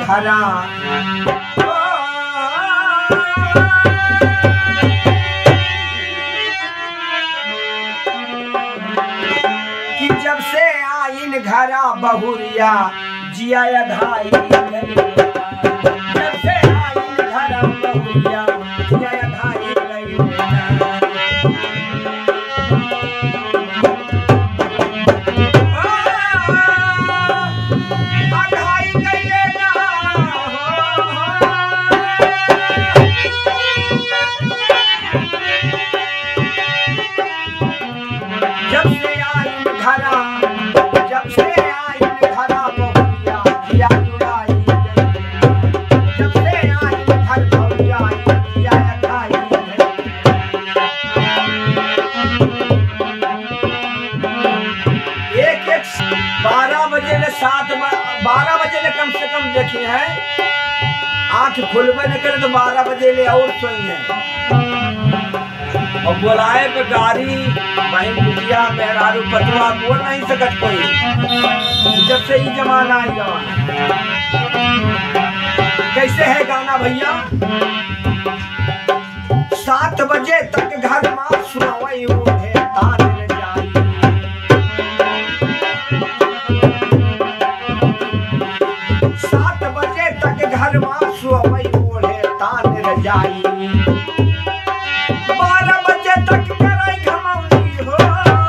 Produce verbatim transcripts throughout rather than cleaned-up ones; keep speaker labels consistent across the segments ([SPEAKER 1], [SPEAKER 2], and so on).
[SPEAKER 1] घरा कि जब से आइन घरा बहुरिया जिया धाई गई, जब से आइन घरा बहुरिया जिया धाई गई। जब से आइन घरा जब से आइन घरा बहुरिया जिया जुड़ाई गई, जब से आइन घर बहुरिया जिया धाई गई। एक एक बारह बजे ले सात बारह बजे ले कम से कम देखिए है, आंख खुलबे न करे तो बारह बजे ले और सोई है। और बोलाए पे गाड़ी बहन बिटिया मेहरारू पतवा बोल नहीं सकत कोई, जब से ही जमाना आई जमाना। कैसे है गाना भैया? सात बजे तक घर में सुनवई उठे तान जाई, सात बजे तक घर में सुनवई उठे तान जाई। बारह बजे तक कराई घमौनी हो,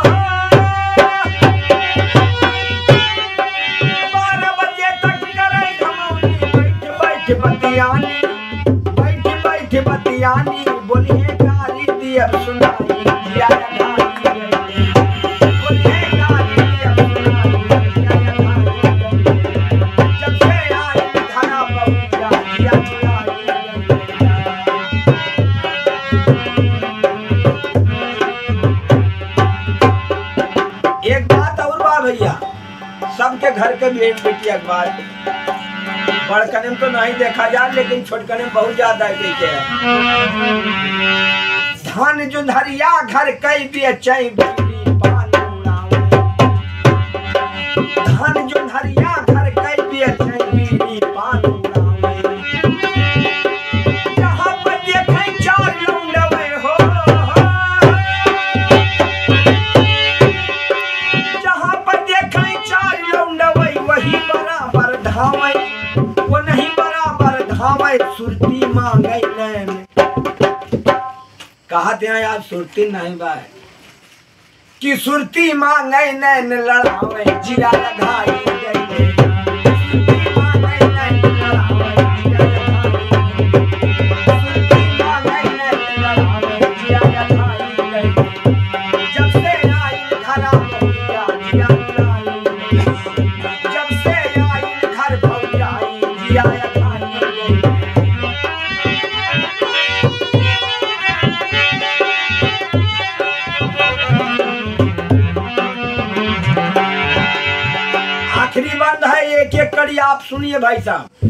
[SPEAKER 1] बारह बजे तक कराई घमौनी। बैठ बैठ बतियानी बैठ बैठ बतियानी बोलिए गाली दिया सुनाई जिया धाई गई, बोलिए गाली दिया सुनाई जिया धाई गई। जब से आई घरा बहुरिया जिया जुड़ाई गई। एक बात और बा भैया, सबके घर के बेट बेटी अखबार बड़कने में तो नहीं देखा जा, लेकिन छोटकने में बहुत ज्यादा देखे है। धान जो धरिया घर कई बेचई बीड़ी पान उड़ावे, धान जो धरिया घर कई बेचई बीड़ी पान उड़ावे। जहाँ पर देखे चार लौंडवे हो, जहाँ पर देखे चार लौंडवे वही बराबर धावे, वो नहीं बराबर धावे। सुरती मांगे नैन कहते हैं यार, सुरती नहीं बा कि सुरती मांगे नैन लड़ावे जिया धाई गई, सुरती मांगे नैन लड़ावे जिया धाई गई, सुरती मांगे नैन लड़ावे जिया धाई गई। जब से आइन घरा बहुरिया जिया जुड़ाई गई, जब से आइन घर बहुरिया जिया धाई गई। आखिरी बंद है, एक एक कड़ी आप सुनिए भाई साहब।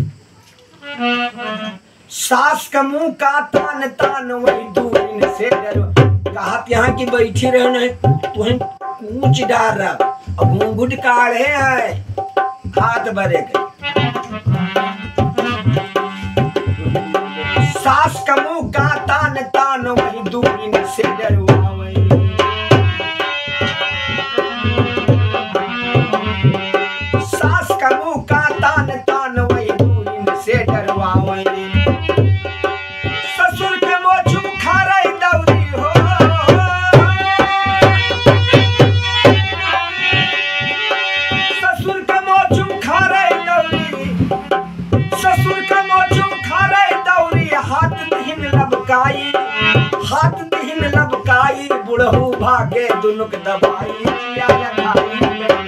[SPEAKER 1] सास का मुंह का तान तान वही दूर से डरो, कहा यहाँ की बैठी रहे नहीं तुम कूच डाल रहा, अब घूंघट काढ़े है हाथ भरे गए। सास का मुंह का तान तान वही दूर से डरो, सास का मुंह का तान तान वही दूर से डरवावे। ससुर के मोछू खारे दौरी हो, ससुर के मोछू खारे दौरी, ससुर के मोछू खारे दौरी। हाथ दीन लबकाई हाथ दीन लबकाई, बुढ़ऊ भागे दुनुक दबाई जिया धाई गई।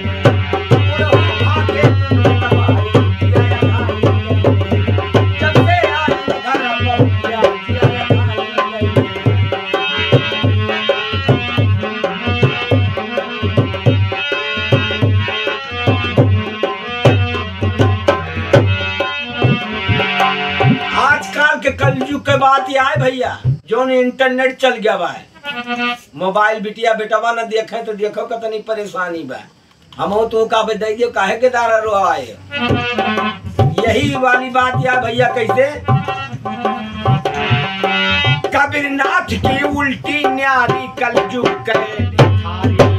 [SPEAKER 1] आजकल के कलयुग के बात ये आए भैया, जो इंटरनेट चल गया बा, मोबाइल बिटिया बेटवा न देखे तो देखो कितनी परेशानी बा। हम तो का दे दियो काहे के दारा रो आए। यही वाली बात या भैया कैसे कबीरनाथ की उल्टी न्यारी कलजुग करे निठारी,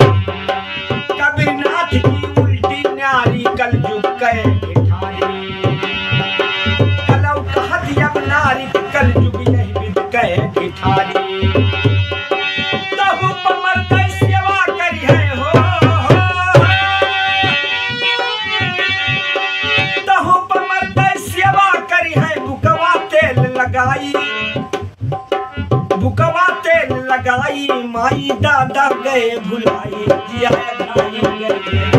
[SPEAKER 1] कबीरनाथ की उल्टी न्यारी कलजुग करे निठारी, कलौ कहत अब नारी कलजुग यही विद कहे निठारी। तहु पमर दै सेवा करी है हो, तहु पमर दै सेवा करी है बुकवा तेल लगाई, बुकवा तेल लगाई माई दादा गए भुलाई जिया भाई गए।